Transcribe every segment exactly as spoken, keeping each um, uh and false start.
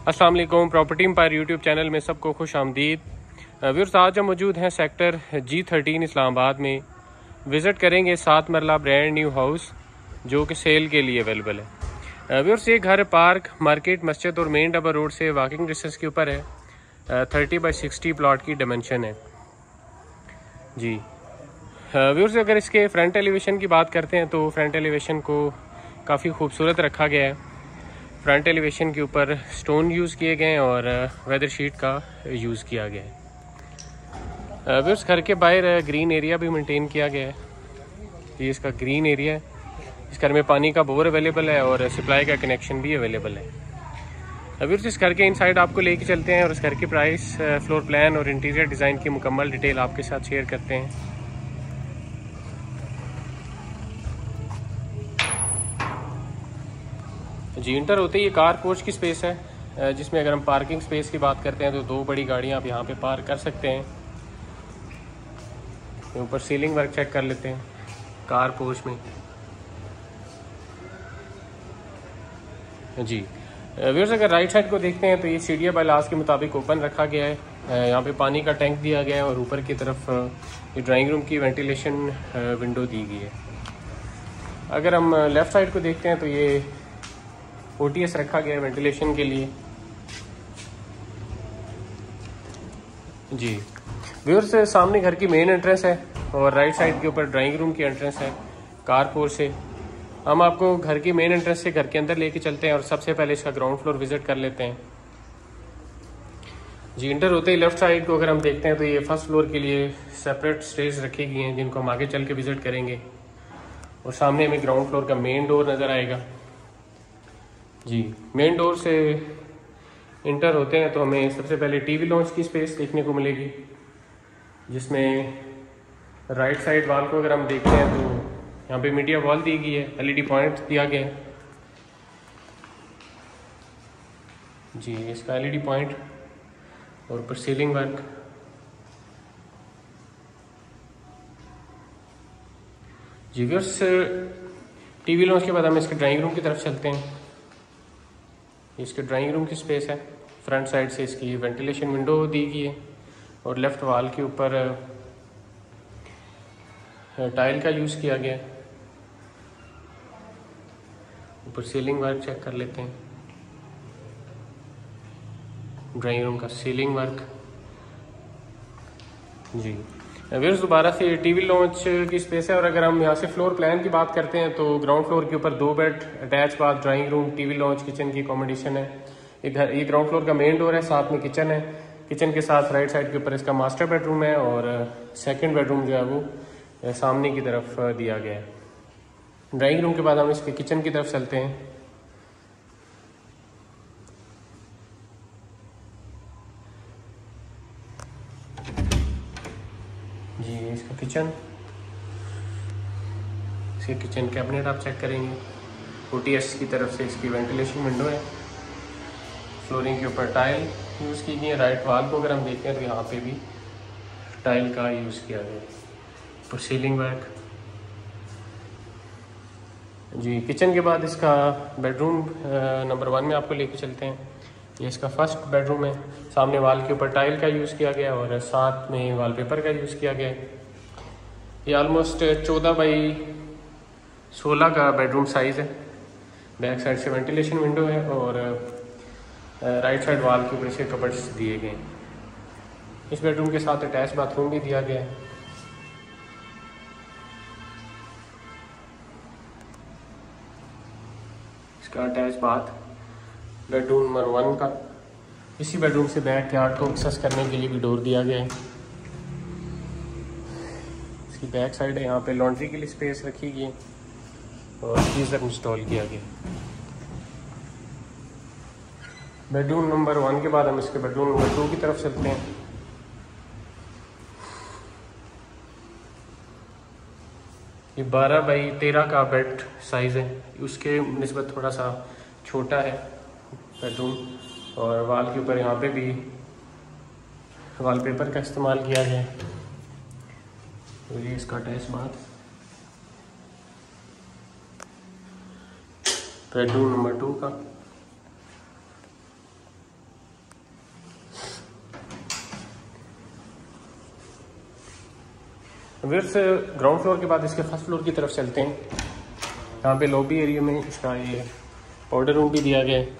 अस्सलाम वालेकुम, property empire YouTube channel में सबको खुश आमदीद। व्यूअर्स, आज हम मौजूद हैं सेक्टर जी थर्टीन इस्लामाबाद में। विज़िट करेंगे सात मरला ब्रांड न्यू हाउस जो कि सेल के लिए अवेलेबल है। व्यूअर्स, ये घर पार्क, मार्केट, मस्जिद और मेन डबल रोड से वॉकिंग डिस्टेंस के ऊपर है। थर्टी बाई सिक्सटी प्लॉट की डायमेंशन है जी। व्यूअर्स, अगर इसके फ्रंट एलिवेशन की बात करते हैं तो फ्रंट एलिवेशन को काफ़ी खूबसूरत रखा गया है। फ्रंट एलिवेशन के ऊपर स्टोन यूज़ किए गए हैं और वेदर शीट का यूज़ किया गया है। व्यूअर्स, घर के बाहर ग्रीन एरिया भी मेंटेन किया गया है। ये इसका ग्रीन एरिया है। इस घर में पानी का बोर अवेलेबल है और सप्लाई का कनेक्शन भी अवेलेबल है। व्यूअर्स, इस घर के इनसाइड आपको लेके चलते हैं और इस घर के प्राइस, फ्लोर प्लान और इंटीरियर डिज़ाइन की मुकम्मल डिटेल आपके साथ शेयर करते हैं। जी, इंटर होते ही ये कार पोर्च की स्पेस है, जिसमें अगर हम पार्किंग स्पेस की बात करते हैं तो दो बड़ी गाड़ियां आप यहाँ पे पार्क कर सकते हैं। ऊपर सीलिंग वर्क चेक कर लेते हैं कार पोर्च में। जी व्यूअर्स, अगर राइट साइड को देखते हैं तो ये सीढ़ियाँ बायलास के मुताबिक ओपन रखा गया है। यहाँ पे पानी का टैंक दिया गया है और ऊपर की तरफ ये ड्राइंग रूम की वेंटिलेशन विंडो दी गई है। अगर हम लेफ़्ट साइड को देखते हैं तो ये ओ टी एस रखा गया है वेंटिलेशन के लिए। जी व्यूअर्स, सामने घर की मेन एंट्रेंस है और राइट साइड के ऊपर ड्राइंग रूम की एंट्रेंस है कारपोर्ट से। हम आपको घर की मेन एंट्रेंस से घर के अंदर लेके चलते हैं और सबसे पहले इसका ग्राउंड फ्लोर विजिट कर लेते हैं। जी, इंटर होते ही लेफ्ट साइड को अगर हम देखते हैं तो ये फर्स्ट फ्लोर के लिए सेपरेट स्टेज रखी गई हैं जिनको हम आगे चल के विजिट करेंगे। और सामने हमें ग्राउंड फ्लोर का मेन डोर नज़र आएगा। जी, मेन डोर से इंटर होते हैं तो हमें सबसे पहले टीवी लॉन्च की स्पेस देखने को मिलेगी, जिसमें राइट साइड वॉल को अगर हम देखते हैं तो यहाँ पे मीडिया वॉल दी गई है, एल ई डी पॉइंट दिया गया है। जी, इसका एल ई डी पॉइंट और ऊपर सीलिंग वर्क। जी व्यूअर्स, टीवी लॉन्च के बाद हम इसके ड्राइंग रूम की तरफ चलते हैं। इसके ड्राइंग रूम की स्पेस है। फ्रंट साइड से इसकी वेंटिलेशन विंडो दी गई है और लेफ्ट वॉल के ऊपर टाइल का यूज़ किया गया है। ऊपर सीलिंग वर्क चेक कर लेते हैं। ड्राइंग रूम का सीलिंग वर्क। जी व्यूअर्स, दोबारा से टीवी लॉन्च की स्पेस है। और अगर हम यहाँ से फ्लोर प्लान की बात करते हैं तो ग्राउंड फ्लोर के ऊपर दो bed attach bath, drawing room, TV lounge, kitchen की अकोमोडेशन है। ये घर ये ग्राउंड फ्लोर का मेन डोर है, साथ में किचन है। किचन के साथ राइट साइड के ऊपर इसका मास्टर बेडरूम है और सेकंड बेडरूम जो है वो सामने की तरफ दिया गया है। ड्राइंग रूम के बाद हम इसके किचन की तरफ चलते हैं। जी, इसका किचन, इसके किचन कैबिनेट आप चेक करेंगे। ओ टी एस की तरफ से इसकी वेंटिलेशन विंडो है। फ्लोरिंग के ऊपर टाइल यूज़ की गई है। राइट वॉल को अगर हम देखते हैं तो यहाँ पे भी टाइल का यूज़ किया गया है। ऊपर सीलिंग वर्क। जी, किचन के बाद इसका बेडरूम नंबर वन में आपको लेके चलते हैं। ये इसका फर्स्ट बेडरूम है। सामने वॉल के ऊपर टाइल का यूज़ किया गया और साथ में वॉलपेपर का यूज़ किया गया है। ये ऑलमोस्ट चौदह बाई सोलह का बेडरूम साइज़ है। बैक साइड से वेंटिलेशन विंडो है और राइट साइड वॉल के ऊपर इसके कबर्ड्स दिए गए हैं। इस बेडरूम के साथ अटैच बाथरूम भी दिया गया है। इसका attach bath bedroom number one का। इसी बेडरूम से बैक यार्ड को एक्सेस करने के लिए भी डोर दिया गया है। इसकी बैक साइड है, यहाँ पे लॉन्ड्री के लिए स्पेस रखी गई है और गीजर इंस्टॉल किया गया। बेडरूम नंबर वन के बाद हम इसके बेडरूम नंबर टू की तरफ चलते हैं। ये बारह बाई तेरह का बेड साइज़ है। उसके निस्बत थोड़ा सा छोटा है बेडरूम और वॉल के ऊपर यहाँ पे भी वॉलपेपर का इस्तेमाल किया गया है। तो ये इसका attach bath. Bedroom number two का। व्यूअर्स ग्राउंड फ्लोर के बाद इसके फर्स्ट फ्लोर की तरफ चलते हैं। यहाँ पे लॉबी एरिया में इसका ये पाउडर रूम भी दिया गया है।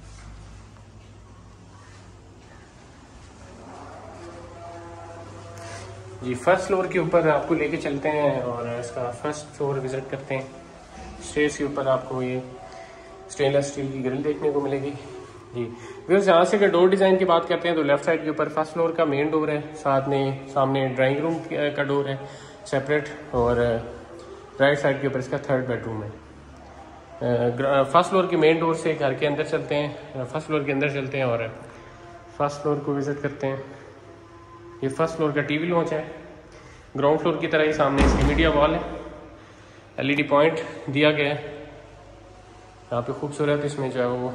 जी फर्स्ट फ्लोर के ऊपर आपको लेके चलते हैं और इसका फर्स्ट फ्लोर विजिट करते हैं। स्टेज के ऊपर आपको ये स्टेनलेस स्टील की ग्रिल देखने को मिलेगी। जी व्यूअर्स यहाँ से अगर डोर डिज़ाइन की बात करते हैं तो लेफ्ट साइड के ऊपर फर्स्ट फ्लोर का मेन डोर है, साथ में सामने ड्राइंग रूम का डोर है सेपरेट, और राइट साइड के ऊपर इसका थर्ड बेडरूम है। फर्स्ट फ्लोर के मेन डोर से घर के अंदर चलते हैं, फर्स्ट फ्लोर के अंदर चलते हैं और फर्स्ट फ्लोर को विजिट करते हैं। ये फर्स्ट फ्लोर का टीवी लॉन्च है। ग्राउंड फ्लोर की तरह ही सामने इसकी मीडिया वॉल है, एलईडी पॉइंट दिया गया है। यहाँ पे खूबसूरत इसमें जो है वो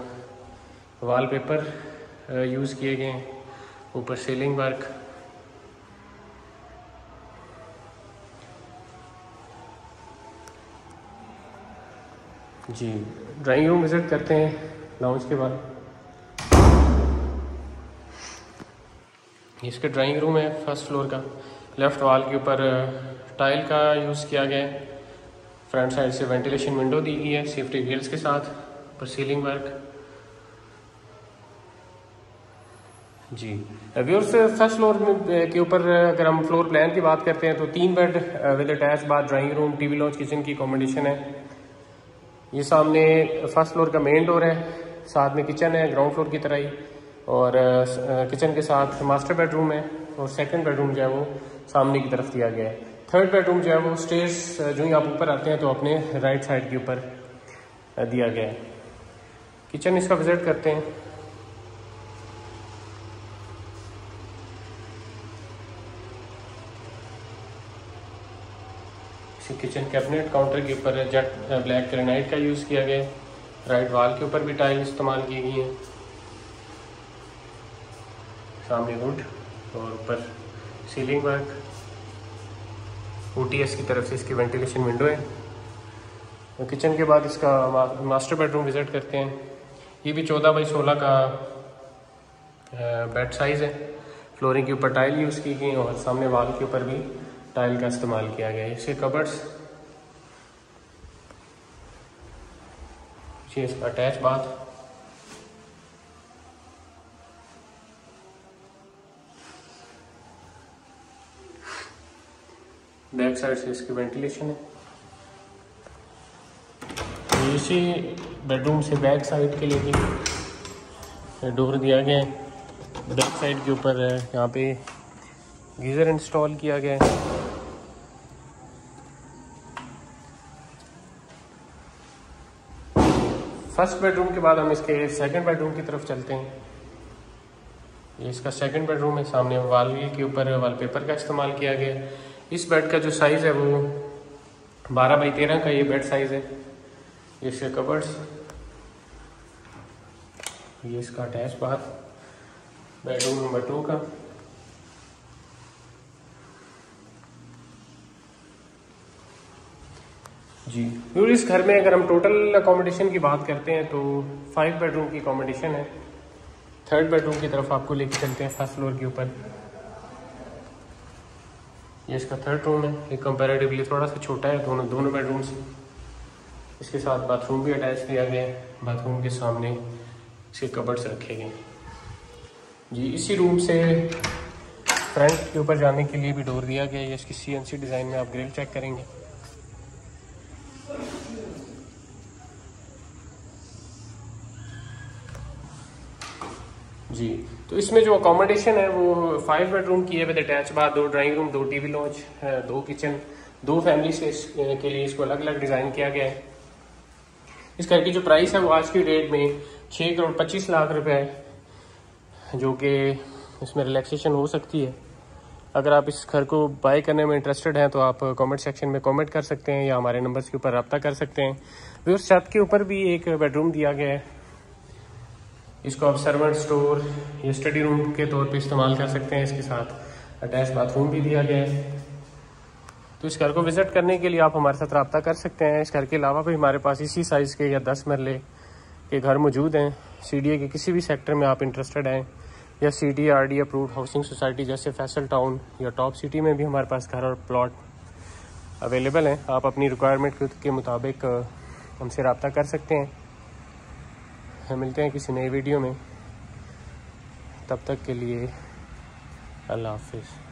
वॉलपेपर यूज़ किए गए हैं, ऊपर सीलिंग वर्क। जी ड्राइंग रूम विजिट करते हैं लाउंज के बाद। इसका ड्राइंग रूम है फर्स्ट फ्लोर का। लेफ्ट वॉल के ऊपर टाइल का यूज़ किया गया है। फ्रंट साइड से वेंटिलेशन विंडो दी गई है सेफ्टी ग्रिल्स के साथ, ऊपर सीलिंग वर्क। जी व्यूअर्स फर्स्ट फ्लोर के ऊपर अगर हम फ्लोर प्लान की बात करते हैं तो तीन bed with attach bath, drawing room, TV lounge, kitchen की कॉम्बिनेशन है। ये सामने फर्स्ट फ्लोर का मेन डोर है, साथ में किचन है ग्राउंड फ्लोर की तरह ही, और किचन के साथ मास्टर बेडरूम है, और सेकंड बेडरूम जो है वो सामने की तरफ दिया गया है। थर्ड बेडरूम जो है वो स्टेज जो ही आप ऊपर आते हैं तो अपने राइट साइड के ऊपर दिया गया है। किचन इसका विजिट करते हैं। किचन कैबिनेट काउंटर के ऊपर जेट ब्लैक ग्रेनाइट का यूज़ किया गया है। राइट वॉल के ऊपर भी टाइल इस्तेमाल की गई है, सामने वुड और ऊपर सीलिंग वर्क। ओटीएस की तरफ से इसकी वेंटिलेशन विंडो है। तो किचन के बाद इसका मा, मास्टर बेडरूम विजिट करते हैं। ये भी चौदह बाई सोलह का बेड साइज़ है। फ्लोरिंग के ऊपर टाइल यूज़ की गई और सामने वॉल के ऊपर भी टाइल का इस्तेमाल किया गया है। इसके कबर्ड्स, ये इसका अटैच बाथ। बैक साइड से इसकी वेंटिलेशन है। इसी बेडरूम से बैक साइड के लिए भी डोर दिया गया है। बैक साइड के ऊपर यहाँ पे गीज़र इंस्टॉल किया गया है। फर्स्ट बेडरूम के बाद हम इसके सेकंड बेडरूम की तरफ चलते हैं। ये इसका सेकंड बेडरूम है। सामने वॉल के ऊपर वॉलपेपर का इस्तेमाल किया गया है। इस बेड का जो साइज़ है वो बारह बाई तेरह का ये बेड साइज़ है। ये इसके कबर्ड्स, ये इसका attach bath bedroom number two का। जी और इस घर में अगर हम टोटल अकोमोडेशन की बात करते हैं तो फाइव बेडरूम की अकोमोडेशन है। थर्ड बेडरूम की तरफ आपको लेके चलते हैं फर्स्ट फ्लोर के ऊपर। ये इसका थर्ड रूम है। ये कंपैरेटिवली थोड़ा सा छोटा है दोनों दोनों बेडरूम से। इसके साथ बाथरूम भी अटैच किया गया है। बाथरूम के सामने इसके कबर्ड्स रखे गए। जी इसी रूम से फ्रंट के ऊपर जाने के लिए भी डोर दिया गया है। इसकी सीएनसी डिज़ाइन में आप ग्रिल चेक करेंगे। जी तो इसमें जो अकोमोडेशन है वो फाइव बेडरूम की है विद अटैच बाथ, दो ड्राइंग रूम, दो टीवी लॉन्च, दो किचन, दो फैमिली से के लिए इसको अलग अलग डिज़ाइन किया गया है। इस घर की जो प्राइस है वो आज की डेट में छः करोड़ पच्चीस लाख रुपए है, जो कि इसमें रिलैक्सेशन हो सकती है। अगर आप इस घर को बाय करने में इंटरेस्टेड हैं तो आप कमेंट सेक्शन में कमेंट कर सकते हैं या हमारे नंबर्स के ऊपर रब्ता कर सकते हैं। फिर उस छत के ऊपर भी एक बेडरूम दिया गया है। इसको आप सर्वेंट स्टोर या स्टडी रूम के तौर पे इस्तेमाल कर सकते हैं। इसके साथ अटैच बाथरूम भी दिया गया है। तो इस घर को विजिट करने के लिए आप हमारे साथ रब्ता कर सकते हैं। इस घर के अलावा भी हमारे पास इसी साइज़ के या दस मरले के घर मौजूद हैं। सीडीए के किसी भी सेक्टर में आप इंटरेस्टेड हैं या C D R D approved housing society जैसे फैसल टाउन या टॉप सिटी में भी हमारे पास घर और प्लॉट अवेलेबल हैं। आप अपनी रिक्वायरमेंट के मुताबिक हमसे रब्ता कर सकते हैं। मिलते हैं किसी नई वीडियो में, तब तक के लिए अल्लाह हाफिज़।